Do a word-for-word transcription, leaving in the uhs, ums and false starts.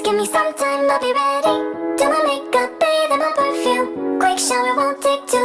give me some time, I'll be ready. Do my makeup, bathe in my perfume. Quick shower won't take too